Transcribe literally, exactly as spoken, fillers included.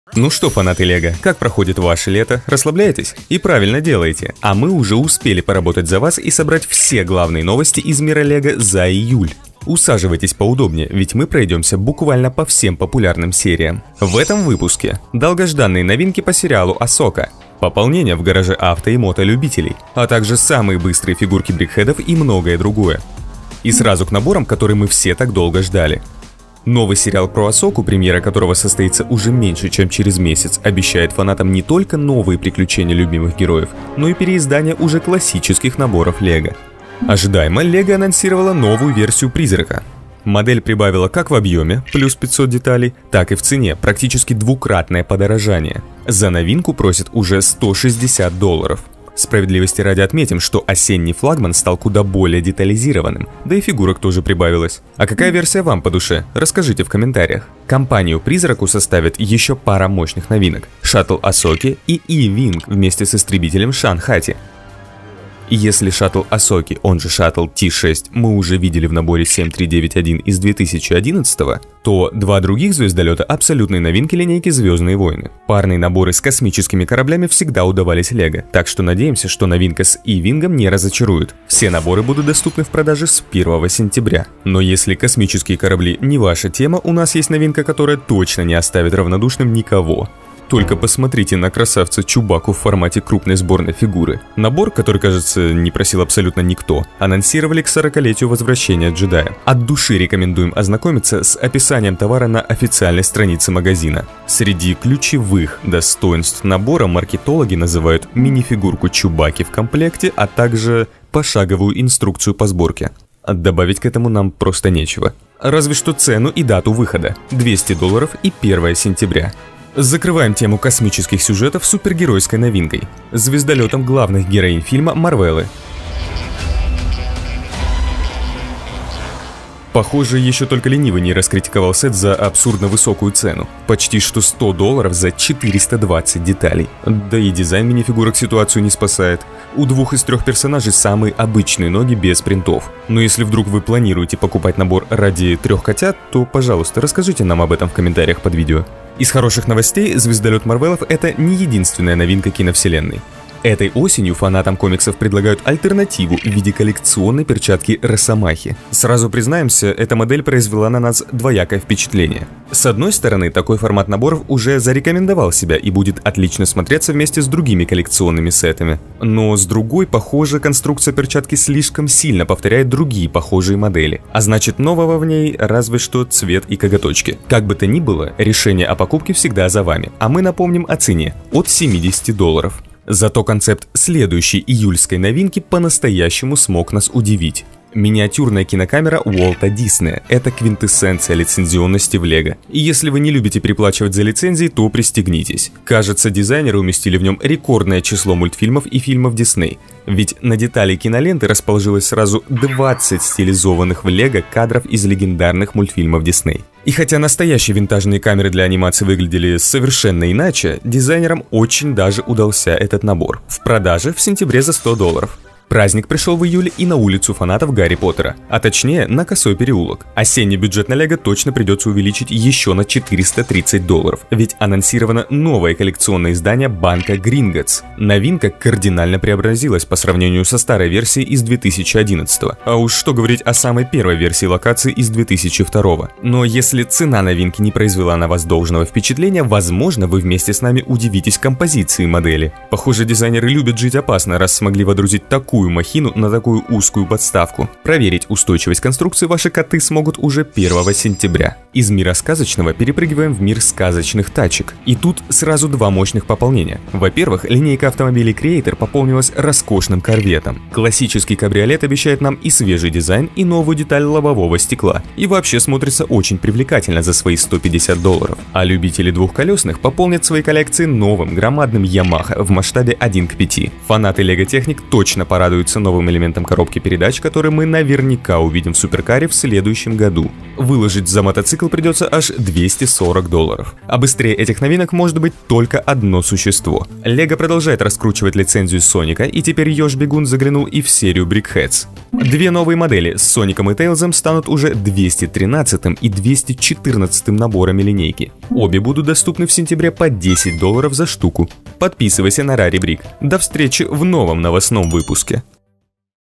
Ну что, фанаты Лего, как проходит ваше лето? Расслабляетесь? И правильно делаете. А мы уже успели поработать за вас и собрать все главные новости из мира Лего за июль. Усаживайтесь поудобнее, ведь мы пройдемся буквально по всем популярным сериям. В этом выпуске долгожданные новинки по сериалу Асока, пополнение в гараже авто и мотолюбителей, а также самые быстрые фигурки брикхедов и многое другое. И сразу к наборам, которые мы все так долго ждали. Новый сериал про Асоку, премьера которого состоится уже меньше, чем через месяц, обещает фанатам не только новые приключения любимых героев, но и переиздание уже классических наборов Лего. Ожидаемо, Лего анонсировала новую версию Призрака. Модель прибавила как в объеме, плюс пятьсот деталей, так и в цене, практически двукратное подорожание. За новинку просят уже сто шестьдесят долларов. Справедливости ради отметим, что осенний флагман стал куда более детализированным, да и фигурок тоже прибавилось. А какая версия вам по душе? Расскажите в комментариях. Компанию Призраку составят еще пара мощных новинок: шаттл Асоки и И-Винг вместе с истребителем Шан-Хати. И если шаттл Асоки, он же шаттл Ти шесть, мы уже видели в наборе семь три девять один из две тысячи одиннадцатого, то два других звездолета — абсолютные новинки линейки «Звездные войны». Парные наборы с космическими кораблями всегда удавались Лего, так что надеемся, что новинка с И-Вингом не разочарует. Все наборы будут доступны в продаже с первого сентября. Но если космические корабли не ваша тема, у нас есть новинка, которая точно не оставит равнодушным никого. Только посмотрите на красавца Чубаку в формате крупной сборной фигуры. Набор, который, кажется, не просил абсолютно никто, анонсировали к сорокалетию возвращения джедая. От души рекомендуем ознакомиться с описанием товара на официальной странице магазина. Среди ключевых достоинств набора маркетологи называют мини-фигурку Чубаки в комплекте, а также пошаговую инструкцию по сборке. Добавить к этому нам просто нечего. Разве что цену и дату выхода – двести долларов и первое сентября. Закрываем тему космических сюжетов супергеройской новинкой – звездолетом главных героинь фильма Марвелы. Похоже, еще только ленивый не раскритиковал сет за абсурдно высокую цену. Почти что сто долларов за четыреста двадцать деталей. Да и дизайн мини-фигурок ситуацию не спасает. У двух из трех персонажей самые обычные ноги без принтов. Но если вдруг вы планируете покупать набор ради трех котят, то, пожалуйста, расскажите нам об этом в комментариях под видео. Из хороших новостей, звездолет Марвелов — это не единственная новинка киновселенной. Этой осенью фанатам комиксов предлагают альтернативу в виде коллекционной перчатки Росомахи. Сразу признаемся, эта модель произвела на нас двоякое впечатление. С одной стороны, такой формат наборов уже зарекомендовал себя и будет отлично смотреться вместе с другими коллекционными сетами. Но с другой, похоже, конструкция перчатки слишком сильно повторяет другие похожие модели. А значит, нового в ней разве что цвет и коготочки. Как бы то ни было, решение о покупке всегда за вами. А мы напомним о цене – от семидесяти долларов. Зато концепт следующей июльской новинки по-настоящему смог нас удивить. Миниатюрная кинокамера Уолта Диснея – это квинтэссенция лицензионности в Лего. И если вы не любите переплачивать за лицензии, то пристегнитесь. Кажется, дизайнеры уместили в нем рекордное число мультфильмов и фильмов Дисней. Ведь на детали киноленты расположилось сразу двадцать стилизованных в Лего кадров из легендарных мультфильмов Дисней. И хотя настоящие винтажные камеры для анимации выглядели совершенно иначе, дизайнерам очень даже удался этот набор. В продаже в сентябре за сто долларов. Праздник пришел в июле и на улицу фанатов Гарри Поттера, а точнее на Косой переулок. Осенний бюджет на Лего точно придется увеличить еще на четыреста тридцать долларов, ведь анонсировано новое коллекционное издание банка Гринготс. Новинка кардинально преобразилась по сравнению со старой версией из две тысячи одиннадцатого, а уж что говорить о самой первой версии локации из две тысячи второго. Но если цена новинки не произвела на вас должного впечатления, возможно, вы вместе с нами удивитесь композиции модели. Похоже, дизайнеры любят жить опасно, раз смогли водрузить такую махину на такую узкую подставку. Проверить устойчивость конструкции ваши коты смогут уже первого сентября. Из мира сказочного перепрыгиваем в мир сказочных тачек. И тут сразу два мощных пополнения. Во-первых, линейка автомобилей Creator пополнилась роскошным корветом. Классический кабриолет обещает нам и свежий дизайн, и новую деталь лобового стекла. И вообще смотрится очень привлекательно за свои сто пятьдесят долларов. А любители двухколесных пополнят свои коллекции новым громадным Yamaha в масштабе один к пяти. Фанаты Lego Техник точно порадуются новым элементом коробки передач, который мы наверняка увидим в суперкаре в следующем году. Выложить за мотоцикл мотоцикл придется аж двести сорок долларов. А быстрее этих новинок может быть только одно существо. Лего продолжает раскручивать лицензию Соника, и теперь Ёж-бегун заглянул и в серию Brickheads. Две новые модели с Соником и Тейлзом станут уже двести тринадцатым и двести четырнадцатым наборами линейки. Обе будут доступны в сентябре по десять долларов за штуку. Подписывайся на Рари Брик. До встречи в новом новостном выпуске.